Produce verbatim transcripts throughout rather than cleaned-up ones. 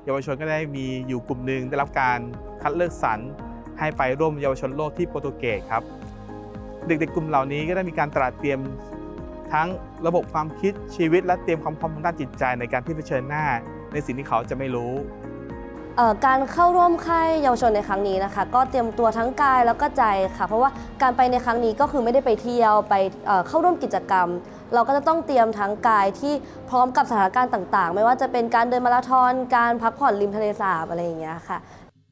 เยาวชนก็ได้มีอยู่กลุ่มหนึ่งได้รับการคัดเลือกสรรให้ไปร่วมเยาวชนโลกที่โปรตุเกสครับเด็กๆกลุ่มเหล่านี้ก็ได้มีการตระเตรียมทั้งระบบความคิดชีวิตและเตรียมความพร้อมทางด้านจิตใจในการที่เผชิญหน้าในสิ่งที่เขาจะไม่รู้การเข้าร่วมค่ายเยาวชนในครั้งนี้นะคะก็เตรียมตัวทั้งกายแล้วก็ใจค่ะเพราะว่าการไปในครั้งนี้ก็คือไม่ได้ไปเที่ยวไปเข้าร่วมกิจกรรมเราก็จะต้องเตรียมทั้งกายที่พร้อมกับสถานการณ์ต่างๆไม่ว่าจะเป็นการเดินมาราธอนการพักผ่อนริมทะเลสาบอะไรอย่างเงี้ยค่ะ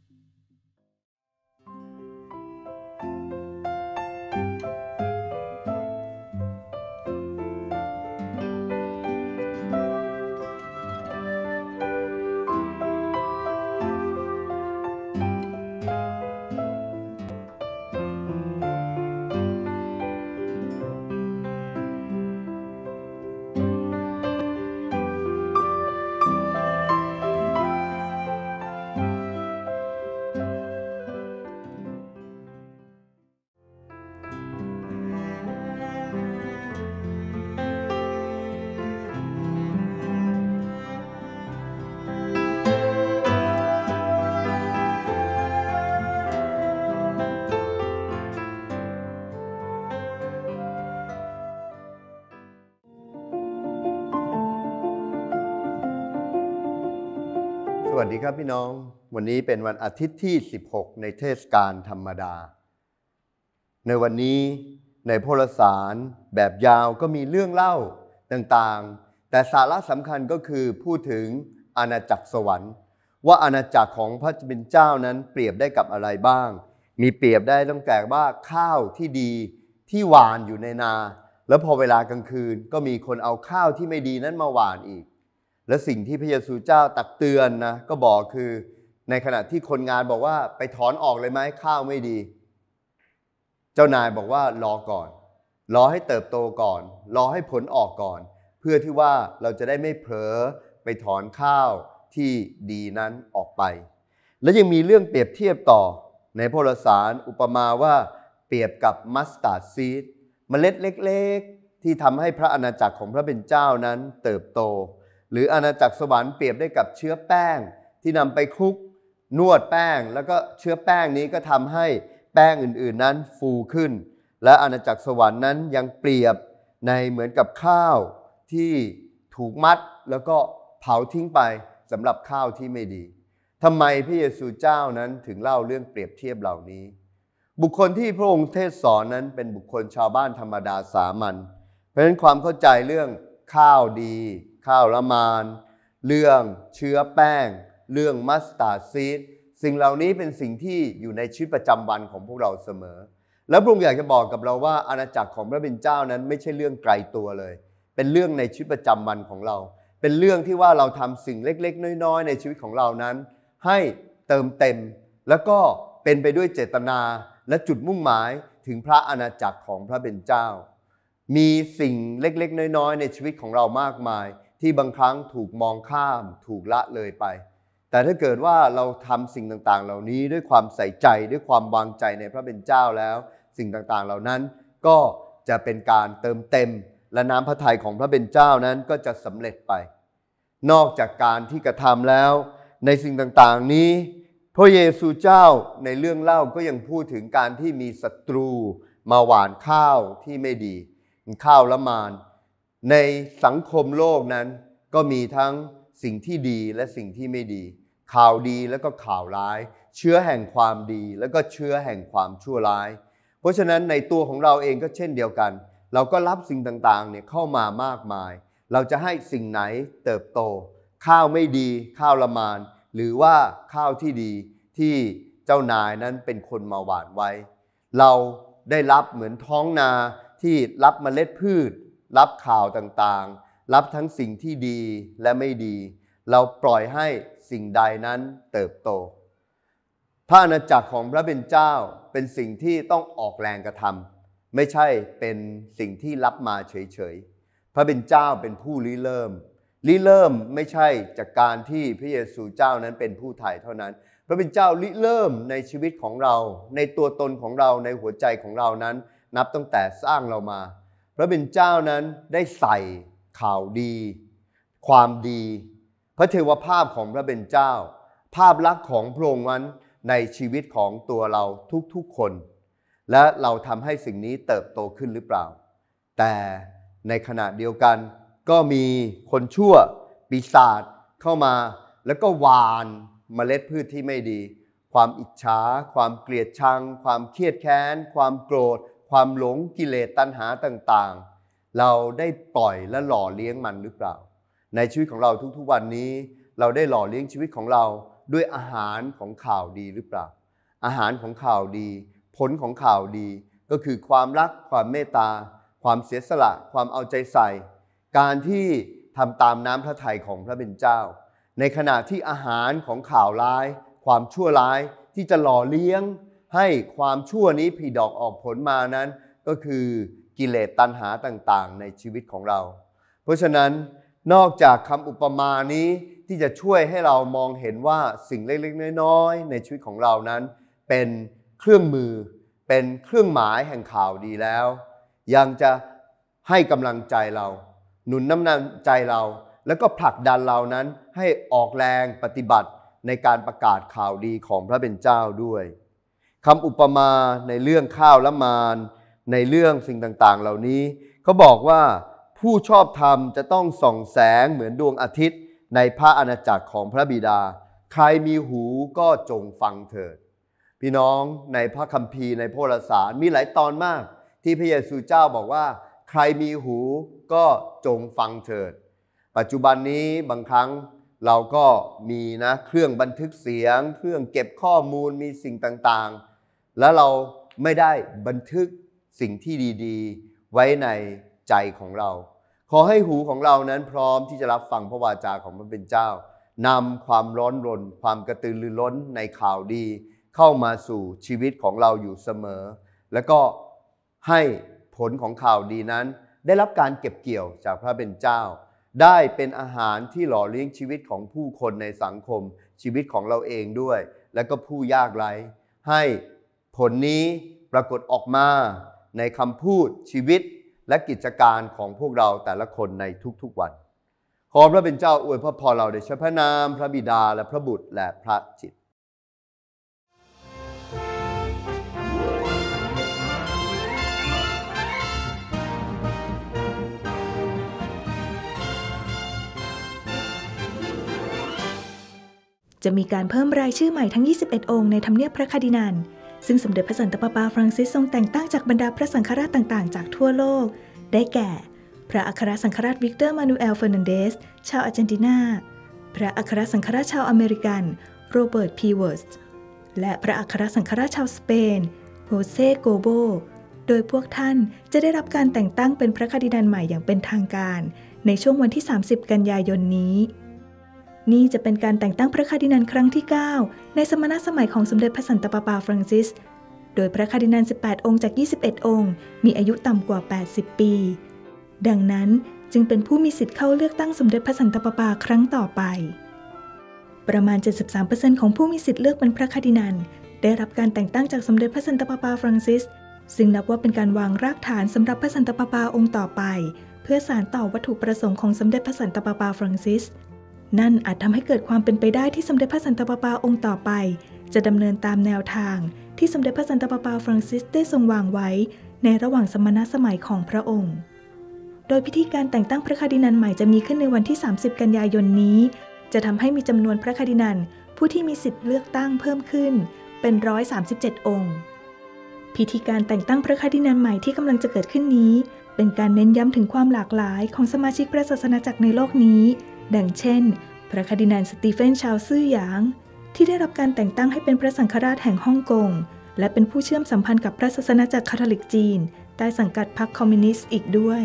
สวัสดีครับพี่น้องวันนี้เป็นวันอาทิตย์ที่สิบหกในเทศกาลธรรมดาในวันนี้ในพระสารแบบยาวก็มีเรื่องเล่าต่างๆแต่สาระสำคัญก็คือพูดถึงอาณาจักรสวรรค์ว่าอาณาจักรของพระผู้เป็นเจ้านั้นเปรียบได้กับอะไรบ้างมีเปรียบได้ตั้งแต่ว่าข้าวที่ดีที่หวานอยู่ในนาแล้วพอเวลากลางคืนก็มีคนเอาข้าวที่ไม่ดีนั้นมาหวานอีกและสิ่งที่พระเยซูเจ้าตักเตือนนะก็บอกคือในขณะที่คนงานบอกว่าไปถอนออกเลยไหมข้าวไม่ดีเจ้านายบอกว่ารอก่อนรอให้เติบโตก่อนรอให้ผลออกก่อนเพื่อที่ว่าเราจะได้ไม่เผลอไปถอนข้าวที่ดีนั้นออกไปและยังมีเรื่องเปรียบเทียบต่อในพระสารอุปมาว่าเปรียบกับมัสตาร์ดซีดเมล็ดเล็กๆที่ทำให้พระอาณาจักรของพระเป็นเจ้านั้นเติบโตหรืออาณาจักรสวรรค์เปรียบได้กับเชื้อแป้งที่นำไปคลุกนวดแป้งแล้วก็เชื้อแป้งนี้ก็ทำให้แป้งอื่นๆนั้นฟูขึ้นและอาณาจักรสวรรค์นั้นยังเปรียบในเหมือนกับข้าวที่ถูกมัดแล้วก็เผาทิ้งไปสำหรับข้าวที่ไม่ดีทำไมพระเยซูเจ้านั้นถึงเล่าเรื่องเปรียบเทียบเหล่านี้บุคคลที่พระองค์เทศสอนนั้นเป็นบุคคลชาวบ้านธรรมดาสามัญเพราะฉะนั้นความเข้าใจเรื่องข้าวดีข้าวละมานเรื่องเชื้อแป้งเรื่องมัสตาร์ดซีดสิ่งเหล่านี้เป็นสิ่งที่อยู่ในชีวิตประจำวันของพวกเราเสมอแล้วพระองค์อยากจะบอกกับเราว่าอาณาจักรของพระเป็นเจ้านั้นไม่ใช่เรื่องไกลตัวเลยเป็นเรื่องในชีวิตประจำวันของเราเป็นเรื่องที่ว่าเราทำสิ่งเล็กๆน้อยๆในชีวิตของเรานั้นให้เติมเต็มแล้วก็เป็นไปด้วยเจตนาและจุดมุ่งหมายถึงพระอาณาจักรของพระเป็นเจ้ามีสิ่งเล็กๆน้อยๆในชีวิตของเรามากมายที่บางครั้งถูกมองข้ามถูกละเลยไปแต่ถ้าเกิดว่าเราทำสิ่งต่างๆเหล่านี้ด้วยความใส่ใจด้วยความวางใจในพระเป็นเจ้าแล้วสิ่งต่างๆเหล่านั้นก็จะเป็นการเติมเต็มและน้ำพระทัยของพระเป็นเจ้านั้นก็จะสำเร็จไปนอกจากการที่กระทำแล้วในสิ่งต่างๆนี้พระเยซูเจ้าในเรื่องเล่าก็ยังพูดถึงการที่มีศัตรูมาหว่านข้าวที่ไม่ดีข้าวละมานในสังคมโลกนั้นก็มีทั้งสิ่งที่ดีและสิ่งที่ไม่ดีข่าวดีแล้วก็ข่าวร้ายเชื้อแห่งความดีแล้วก็เชื้อแห่งความชั่วร้ายเพราะฉะนั้นในตัวของเราเองก็เช่นเดียวกันเราก็รับสิ่งต่างๆเนี่ยเข้ามามากมายเราจะให้สิ่งไหนเติบโตข้าวไม่ดีข้าวละมานหรือว่าข้าวที่ดีที่เจ้านายนั้นเป็นคนมาหว่านไว้เราได้รับเหมือนท้องนาที่รับเมล็ดพืชรับข่าวต่างๆรับทั้งสิ่งที่ดีและไม่ดีเราปล่อยให้สิ่งใดนั้นเติบโตพระอาณาจักรของพระเป็นเจ้าเป็นสิ่งที่ต้องออกแรงกระทำไม่ใช่เป็นสิ่งที่รับมาเฉยๆพระเป็นเจ้าเป็นผู้ริเริ่มริเริ่มไม่ใช่จากการที่พระเยซูเจ้านั้นเป็นผู้ไถ่เท่านั้นพระเป็นเจ้าริเริ่มในชีวิตของเราในตัวตนของเราในหัวใจของเรานั้นนับตั้งแต่สร้างเรามาพระเป็นเจ้านั้นได้ใส่ข่าวดีความดีพระเทวภาพของพระเป็นเจ้าภาพลักษณ์ของพระองค์นั้นในชีวิตของตัวเราทุกๆคนและเราทำให้สิ่งนี้เติบโตขึ้นหรือเปล่าแต่ในขณะเดียวกันก็มีคนชั่วปีศาจเข้ามาแล้วก็หว่านเมล็ดพืชที่ไม่ดีความอิจฉาความเกลียดชังความเครียดแค้นความโกรธความหลงกิเลสตัณหาต่างๆเราได้ปล่อยและหล่อเลี้ยงมันหรือเปล่าในชีวิตของเราทุกๆวันนี้เราได้หล่อเลี้ยงชีวิตของเราด้วยอาหารของข่าวดีหรือเปล่าอาหารของข่าวดีผลของข่าวดีก็คือความรักความเมตตาความเสียสละความเอาใจใส่การที่ทำตามน้ำพระทัยของพระเป็นเจ้าในขณะที่อาหารของข่าวร้ายความชั่วร้ายที่จะหล่อเลี้ยงให้ความชั่วนี้ผลิดอกออกผลมานั้นก็คือกิเลสตัณหาต่างๆในชีวิตของเราเพราะฉะนั้นนอกจากคำอุปมานี้ที่จะช่วยให้เรามองเห็นว่าสิ่งเล็กๆน้อยๆในชีวิตของเรานั้นเป็นเครื่องมือเป็นเครื่องหมายแห่งข่าวดีแล้วยังจะให้กำลังใจเราหนุนน้ำนำใจเราแล้วก็ผลักดันเรานั้นให้ออกแรงปฏิบัติในการประกาศข่าวดีของพระเป็นเจ้าด้วยคำอุปมาในเรื่องข้าวและมารในเรื่องสิ่งต่างๆเหล่านี้เขาบอกว่าผู้ชอบธรรมจะต้องส่องแสงเหมือนดวงอาทิตย์ในพระอาณาจักรของพระบิดาใครมีหูก็จงฟังเถิดพี่น้องในพระคัมภีร์ในพระวรสารมีหลายตอนมากที่พระเยซูเจ้าบอกว่าใครมีหูก็จงฟังเถิดปัจจุบันนี้บางครั้งเราก็มีนะเครื่องบันทึกเสียงเครื่องเก็บข้อมูลมีสิ่งต่างๆแล้วเราไม่ได้บันทึกสิ่งที่ดีๆไว้ในใจของเราขอให้หูของเรานั้นพร้อมที่จะรับฟังพระวาจาของพระเป็นเจ้านำความร้อนรนความกระตือรือร้นในข่าวดีเข้ามาสู่ชีวิตของเราอยู่เสมอแล้วก็ให้ผลของข่าวดีนั้นได้รับการเก็บเกี่ยวจากพระเป็นเจ้าได้เป็นอาหารที่หล่อเลี้ยงชีวิตของผู้คนในสังคมชีวิตของเราเองด้วยและก็ผู้ยากไร้ให้ผลนี้ปรากฏออกมาในคำพูดชีวิตและกิจการของพวกเราแต่ละคนในทุกๆวันขอพระเป็นเจ้าอวยพระพรเราในพระนามพระบิดาและพระบุตรและพระจิตจะมีการเพิ่มรายชื่อใหม่ทั้งยี่สิบเอ็ดองค์ในทำเนียบพระคาร์ดินัลซึ่งสมเด็จพระสันตะปาปาฟรังซิสทรงแต่งตั้งจากบรรดาพระสังฆราชต่างๆจากทั่วโลกได้แก่พระอัครสังฆราชวิกเตอร์มานูเอลเฟอร์นันเดสชาวอาร์เจนตินาพระอัครสังฆราชชาวอเมริกันโรเบิร์ตพีเวิร์สและพระอัครสังฆราชชาวสเปนโฮเซโกโบโดยพวกท่านจะได้รับการแต่งตั้งเป็นพระคาร์ดินัลใหม่อย่างเป็นทางการในช่วงวันที่สามสิบกันยายนนี้นี่จะเป็นการแต่งตั้งพระคาร์ดินัลครั้งที่เก้าในสมณสมัยของสมเด็จพระสันตะปาปาฟรังซิสโดยพระคาร์ดินัลสิบแปดองค์จากยี่สิบเอ็ดองค์มีอายุต่ำกว่าแปดสิบปีดังนั้นจึงเป็นผู้มีสิทธิ์เข้าเลือกตั้งสมเด็จพระสันตะปาปาครั้งต่อไปประมาณ เจ็ดสิบสามเปอร์เซ็นต์ ของผู้มีสิทธิ์เลือกเป็นพระคาร์ดินัลได้รับการแต่งตั้งจากสมเด็จพระสันตะปาปาฟรังซิสซึ่งนับว่าเป็นการวางรากฐานสำหรับพระสันตะปาปาองค์ต่อไปเพื่อสานต่อวัตถุประสงค์ของสมเด็จพระสันตะปาปาฟรังซิสนั่นอาจทำให้เกิดความเป็นไปได้ที่สมเด็จพระสันตะปาปาองค์ต่อไปจะดำเนินตามแนวทางที่สมเด็จพระสันตะปาปาฟรังซิสได้ทรงวางไว้ในระหว่างสมณสมัยของพระองค์โดยพิธีการแต่งตั้งพระคาร์ดินัลใหม่จะมีขึ้นในวันที่สามสิบกันยายนนี้จะทำให้มีจำนวนพระคาร์ดินัลผู้ที่มีสิทธิ์เลือกตั้งเพิ่มขึ้นเป็นหนึ่งร้อยสามสิบเจ็ดองค์พิธีการแต่งตั้งพระคาร์ดินัลใหม่ที่กำลังจะเกิดขึ้นนี้เป็นการเน้นย้ำถึงความหลากหลายของสมาชิกพระศาสนาจักรในโลกนี้ดังเช่นพระคาร์ดินัลสตีเฟนชาวซื่อหยางที่ได้รับการแต่งตั้งให้เป็นพระสังฆราชแห่งฮ่องกงและเป็นผู้เชื่อมสัมพันธ์กับพระศาสนาจักรคาทอลิกจีนใต้สังกัดพรรคคอมมิวนิสต์อีกด้วย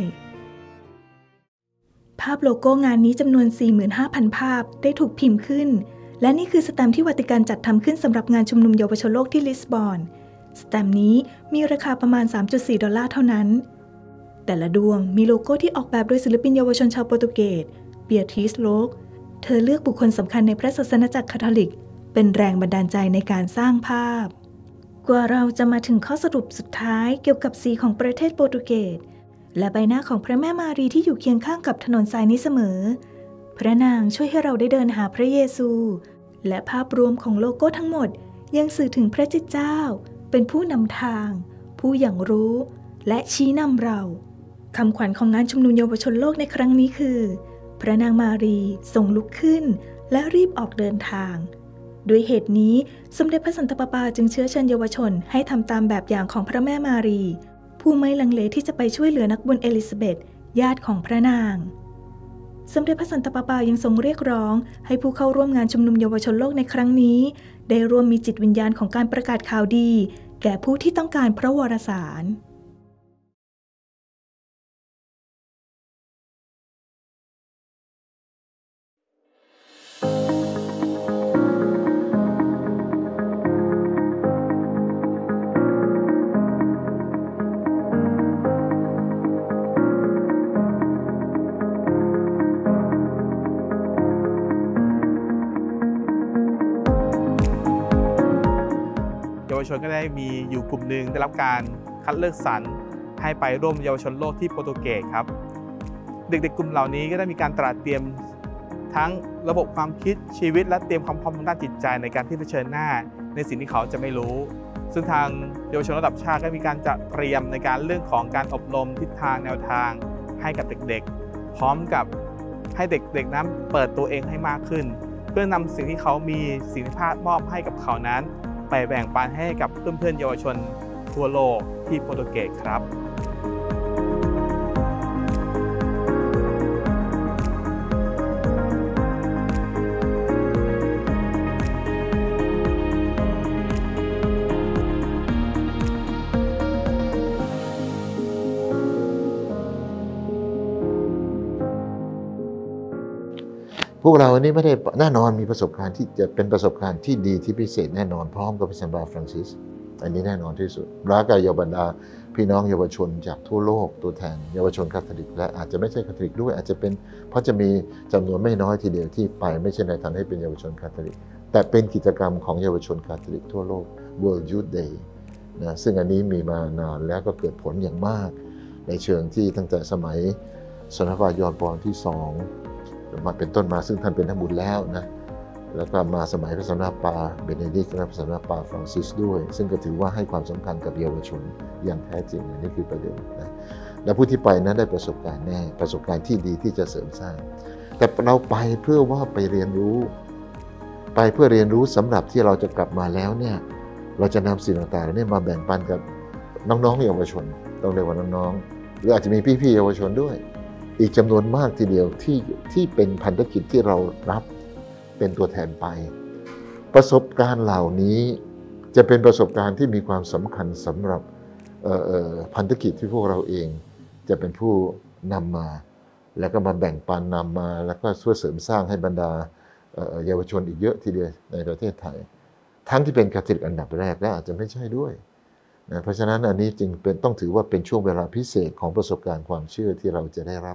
ภาพโลโก้งานนี้จำนวน สี่หมื่นห้าพัน ภาพได้ถูกพิมพ์ขึ้นและนี่คือสแตมป์ที่วัติกันจัดทำขึ้นสำหรับงานชุมนุมเยาวชนโลกที่ลิสบอนสแตมป์นี้มีราคาประมาณ สามจุดสี่ ดอลลาร์เท่านั้นแต่ละดวงมีโลโก้ที่ออกแบบโดยศิลปินเยาวชนชาวโปรตุเกสเบียทริสโลกเธอเลือกบุคคลสำคัญในพระศาสนาจักรคาทอลิกเป็นแรงบันดาลใจในการสร้างภาพกว่าเราจะมาถึงข้อสรุปสุดท้ายเกี่ยวกับสีของประเทศโปรตุเกสและใบหน้าของพระแม่มารีที่อยู่เคียงข้างกับถนนทรายนี้เสมอพพระนางช่วยให้เราได้เดินหาพระเยซูและภาพรวมของโลโก้ทั้งหมดยังสื่อถึงพระเจ้าเป็นผู้นำทางผู้อย่างรู้และชี้นำเราคำขวัญของงานชุมนุมเยาวชนโลกในครั้งนี้คือพระนางมารีทรงลุกขึ้นและรีบออกเดินทางด้วยเหตุนี้สมเด็จพระสันตะปาปาจึงเชื้อเชิญเยาวชนให้ทำตามแบบอย่างของพระแม่มารีผู้ไม่ลังเลที่จะไปช่วยเหลือนักบุญเอลิซาเบธญาติของพระนางสมเด็จพระสันตะปาปายังทรงเรียกร้องให้ผู้เข้าร่วมงานชุมนุมเยาวชนโลกในครั้งนี้ได้ร่วมมีจิตวิญญาณของการประกาศข่าวดีแก่ผู้ที่ต้องการพระวรสารเยาวชนก็ได้มีอยู่กลุ่มหนึ่งได้รับการคัดเลือกสรรให้ไปร่วมเยาวชนโลกที่โปรตุเกสครับเด็กๆกลุ่มเหล่านี้ก็ได้มีการตระเตรียมทั้งระบบความคิดชีวิตและเตรียมความพร้อมทางด้านจิตใจในการที่เผชิญหน้าในสิ่งที่เขาจะไม่รู้ซึ่งทางเยาวชนระดับชาติก็มีการจัดเตรียมในการเรื่องของการอบรมทิศทางแนวทางให้กับเด็กๆพร้อมกับให้เด็กๆนั้นเปิดตัวเองให้มากขึ้นเพื่อนำสิ่งที่เขามีสิ่งที่พลาดมอบให้กับเขานั้นไปแบ่งปันให้กับเพื่อนๆเยาวชนทั่วโลกที่โปรตุเกสครับพวกเราอันนี้ไม่ได้แน่นอนมีประสบการณ์ที่จะเป็นประสบการณ์ที่ดีที่พิเศษแน่นอนพร้อมกับพระสันตะปาปาฟรังซิสอันนี้แน่นอนที่สุดรักกับเยาวบรรดาพี่น้องเยาวชนจากทั่วโลกตัวแทนเยาวชนคาทอลิกและอาจจะไม่ใช่คาทอลิกด้วยอาจจะเป็นเพราะจะมีจำนวนไม่น้อยทีเดียวที่ไปไม่ใช่ในฐานะให้เป็นเยาวชนคาทอลิกแต่เป็นกิจกรรมของเยาวชนคาทอลิกทั่วโลก World Youth Day นะซึ่งอันนี้มีมานานแล้วก็เกิดผลอย่างมากในเชิงที่ตั้งแต่สมัยสมเด็จพระยอห์นปอลที่สองมาเป็นต้นมาซึ่งท่านเป็นนักบุญแล้วนะแล้วก็มาสมัยพระสันตะปาปาเบเนดิกต์และพระสันตะปาปาฟรังซิสด้วยซึ่งก็ถือว่าให้ความสำคัญกับเยาวชนอย่างแท้จริงนี่คือประเด็นนะและผู้ที่ไปนั้นได้ประสบการณ์แน่ประสบการณ์ที่ดีที่จะเสริมสร้างแต่เราไปเพื่อว่าไปเรียนรู้ไปเพื่อเรียนรู้สำหรับที่เราจะกลับมาแล้วเนี่ยเราจะนำสิ่งต่างๆนี่มาแบ่งปันกับน้องๆเยาวชนต้องเรียกว่าน้องๆหรืออาจจะมีพี่ๆเยาวชนด้วยอีกจำนวนมากทีเดียวที่ที่เป็นพันธกิจที่เรารับเป็นตัวแทนไปประสบการณ์เหล่านี้จะเป็นประสบการณ์ที่มีความสำคัญสำหรับพันธกิจที่พวกเราเองจะเป็นผู้นำมาแล้วก็มาแบ่งปันนำมาแล้วก็ช่วยเสริมสร้างให้บรรดาเยาวชนอีกเยอะทีเดียวในประเทศไทยทั้งที่เป็นคาทอลิกอันดับแรกและอาจจะไม่ใช่ด้วยนะเพราะฉะนั้นอันนี้จึงเป็นต้องถือว่าเป็นช่วงเวลาพิเศษของประสบการณ์ความเชื่อที่เราจะได้รับ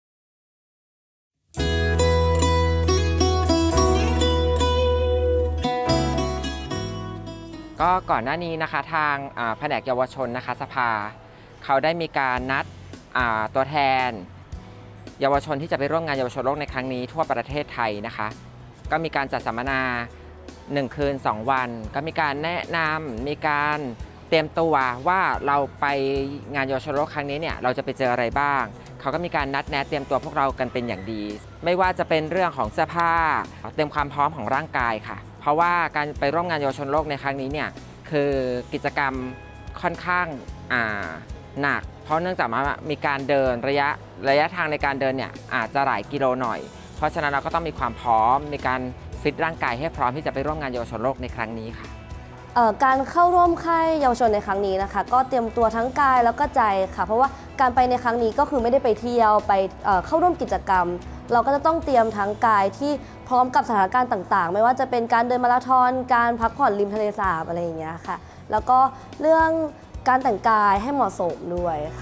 ก็ก่อนหน้านี้นะคะทางแผนกเยาวชนนะคะสภาเขาได้มีการนัดตัวแทนเยาวชนที่จะไปร่วมงานเยาวชนโลกในครั้งนี้ทั่วประเทศไทยนะคะก็มีการจัดสัมมนาหนึ่งคืนสองวันก็มีการแนะนำมีการเตรียมตัวว่าเราไปงานเยาวชนโลกครั้งนี้เนี่ยเราจะไปเจออะไรบ้างเขาก็มีการนัดแนะเตรียมตัวพวกเรากันเป็นอย่างดีไม่ว่าจะเป็นเรื่องของเสื้อผ้าเตรียมความพร้อมของร่างกายค่ะเพราะว่าการไปร่วมงานเยาวชนโลกในครั้งนี้เนี่ยคือกิจกรรมค่อนข้างหนักเพราะเนื่องจากว่ามีการเดินระยะระยะทางในการเดินเนี่ยอาจจะหลายกิโลหน่อยเพราะฉะนั้นเราก็ต้องมีความพร้อมมีการฟิตร่างกายให้พร้อมที่จะไปร่วมงานเยาวชนโลกในครั้งนี้ค่ะการเข้าร่วมค่ายเยาวชนในครั้งนี้นะคะก็เตรียมตัวทั้งกายแล้วก็ใจค่ะเพราะว่าการไปในครั้งนี้ก็คือไม่ได้ไปเที่ยวไปเข้าร่วมกิจกรรมเราก็จะต้องเตรียมทั้งกายที่พร้อมกับสถานการณ์ต่างๆไม่ว่าจะเป็นการเดินมาราธอนการพักผ่อนริมทะเลสาบอะไรอย่างเงี้ยค่ะแล้วก็เรื่องการแต่งกายให้เหมาะสมด้วยค่ะ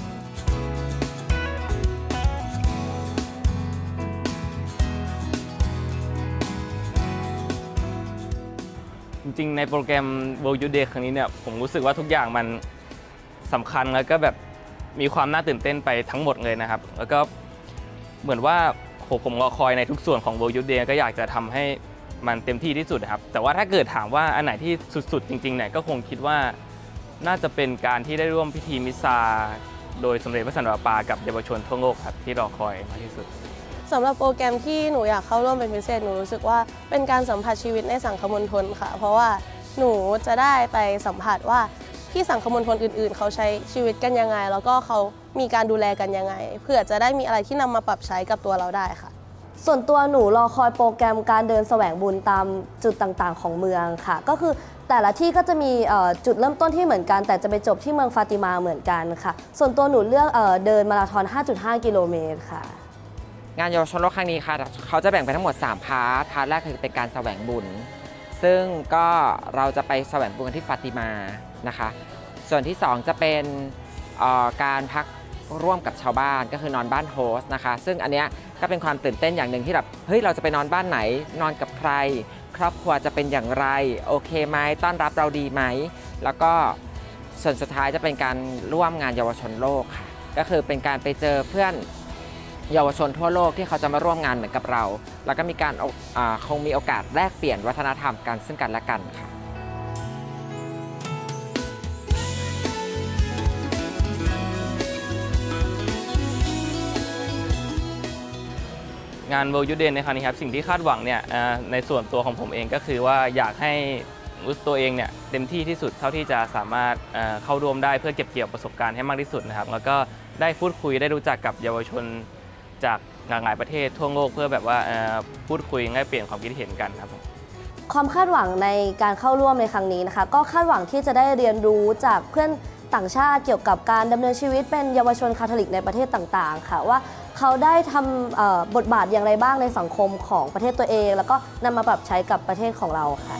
จริงๆในโปรแกรม World Youth Day ครั้งนี้เนี่ยผมรู้สึกว่าทุกอย่างมันสำคัญแล้วก็แบบมีความน่าตื่นเต้นไปทั้งหมดเลยนะครับแล้วก็เหมือนว่าผมรอคอยในทุกส่วนของ World Youth Day ก็อยากจะทำให้มันเต็มที่ที่สุดนะครับแต่ว่าถ้าเกิดถามว่าอันไหนที่สุดๆจริงๆเนี่ยก็คงคิดว่าน่าจะเป็นการที่ได้ร่วมพิธีมิสซาโดยสมเด็จพระสันตะปาปากับเยาวชนทั่วโลกครับที่รอคอยมากที่สุดสำหรับโปรแกรมที่หนูอยากเข้าร่วมเป็นพิเศษหนูรู้สึกว่าเป็นการสัมผัสชีวิตในสังคมมณฑลค่ะเพราะว่าหนูจะได้ไปสัมผัสว่าที่สังคมมณฑลอื่นๆเขาใช้ชีวิตกันยังไงแล้วก็เขามีการดูแลกันยังไงเพื่อจะได้มีอะไรที่นำมาปรับใช้กับตัวเราได้ค่ะส่วนตัวหนูรอคอยโปรแกรมการเดินแสวงบุญตามจุดต่างๆของเมืองค่ะก็คือแต่ละที่ก็จะมีจุดเริ่มต้นที่เหมือนกันแต่จะไปจบที่เมืองฟาติมาเหมือนกันค่ะส่วนตัวหนูเลือกเดินมาราธอน ห้าจุดห้า กิโลเมตรค่ะงานเยาวชนโลกครั้งนี้ค่ะเขาจะแบ่งเป็นทั้งหมดสามพาร์ทพาร์ทแรกคือเป็นการแสวงบุญซึ่งก็เราจะไปแสวงบุญกันที่ฟาติมานะคะส่วนที่สองจะเป็นการพักร่วมกับชาวบ้านก็คือนอนบ้านโฮสต์นะคะซึ่งอันเนี้ยก็เป็นความตื่นเต้นอย่างหนึ่งที่แบบเฮ้ยเราจะไปนอนบ้านไหนนอนกับใครครอบครัวจะเป็นอย่างไรโอเคไหมต้อนรับเราดีไหมแล้วก็ส่วนสุดท้ายจะเป็นการร่วมงานเยาวชนโลกค่ะก็คือเป็นการไปเจอเพื่อนเยาวชนทั่วโลกที่เขาจะมาร่วมงานเหมือนกับเราแล้วก็มีการคงมีโอกาสแลกเปลี่ยนวัฒนธรรมกันซึ่งกันและกันค่ะงาน World Youth Day ในครั้งนี้ครับสิ่งที่คาดหวังเนี่ยในส่วนตัวของผมเองก็คือว่าอยากให้ตัวเองเนี่ยเต็มที่ที่สุดเท่าที่จะสามารถเข้าร่วมได้เพื่อเก็บเกี่ยวประสบการณ์ให้มากที่สุดนะครับแล้วก็ได้พูดคุยได้รู้จักกับเยาวชนจากหลากหลายประเทศทั่วโลกเพื่อแบบว่าพูดคุยแลกเปลี่ยนความคิดเห็นกันครับความคาดหวังในการเข้าร่วมในครั้งนี้นะคะก็คาดหวังที่จะได้เรียนรู้จากเพื่อนต่างชาติเกี่ยวกับการดำเนินชีวิตเป็นเยาวชนคาทอลิกในประเทศต่างๆค่ะว่าเขาได้ทำบทบาทอย่างไรบ้างในสังคมของประเทศตัวเองแล้วก็นำมาปรับใช้กับประเทศของเราค่ะ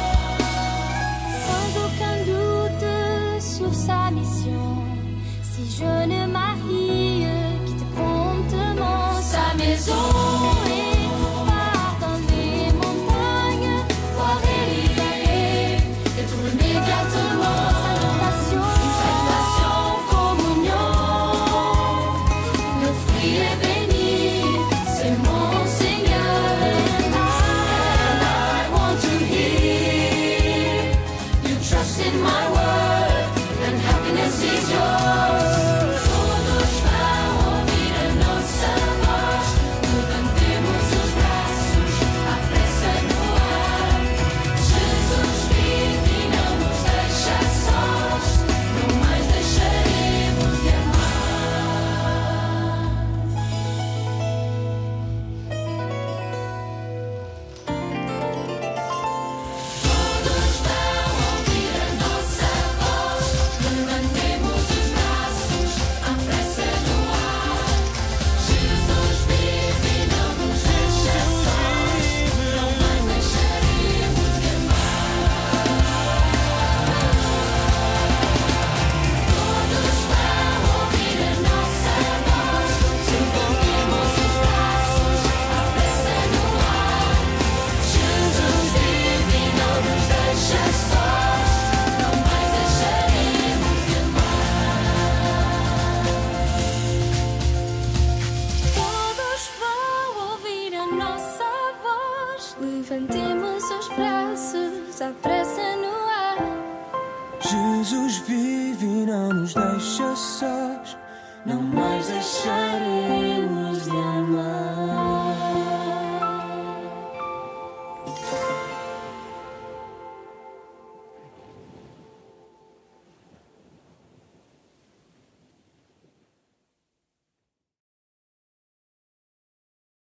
Jesus vive e não nos deixa sós, não mais deixaremos de amar.